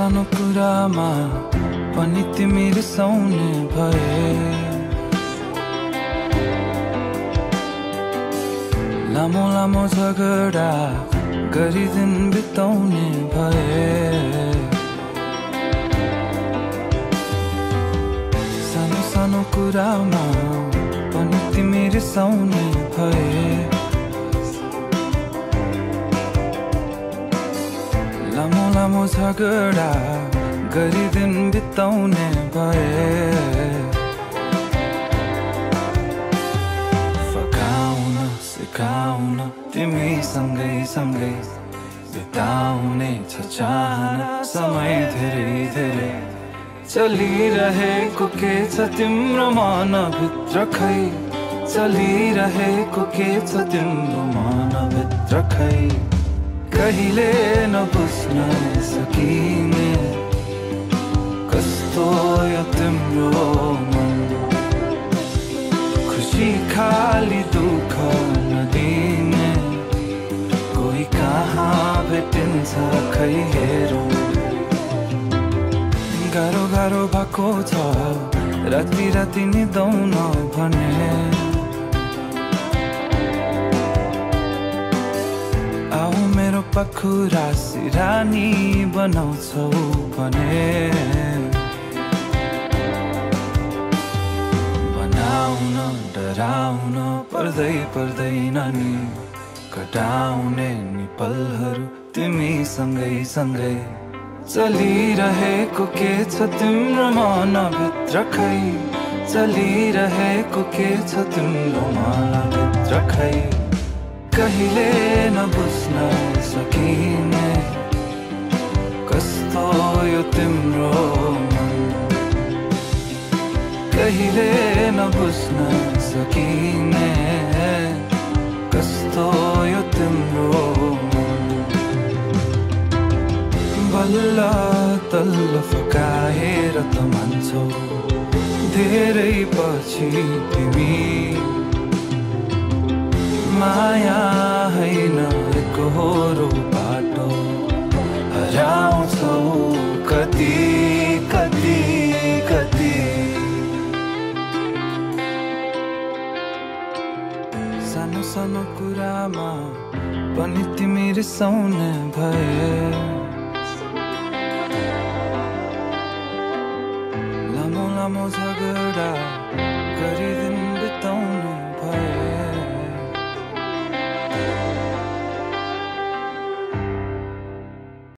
सानो कुरामा पनि तिमी रिसाउने भए। लामो लामो झगडा गरी दिन बिताउने भए। सानो सानो कुरामा पनि तिमी रिसाउने भए। लामो लामो झगडा गरी दिन बिताउने भए। फकाउन सिकाउन तिमी सँगै सँगै बिताउने छ चाहना समय धेरै धेरै। चलिरहेको के छ तिम्रो मनभित्र खै, चलिरहेको के छ तिम्रो मनभित्र खै। कहिले नबुझ्न सकिने कस्तो यो तिम्रो मन। खुसी खाली दुःख नदिने कोही कहाँ भेटिन्छ खै हेरौँ। गाह्रो गाह्रो भएको छ राति राति निदाउन भने। आऊ मेरो पाखुरा सिरानी बनाउँछौ भने। बनाउन डराउन पर्दैन नि, कटाउने नि पलहरू तिमी सँगै सँगै। चलिरहेको के छ तिम्रो मनभित्र खै, चलिरहेको के छ तिम्रो मनभित्र खै। कहिले नबुझ्न सकिने कस्तो यो तिम्रो मन। कहिले नबुझ्न सकिने कस्तो यो तिम्रो मन। बल्ल तल्ल फकाएर त मान्छौ धेरै पछि तिमी। माया होइन एकहोरो बाटो हराउँछौ कति कति कति। सानो सानो कुरामा पनि तिमी रिसाउने भए। लामो लामो झगडा गरी दिन बिताउने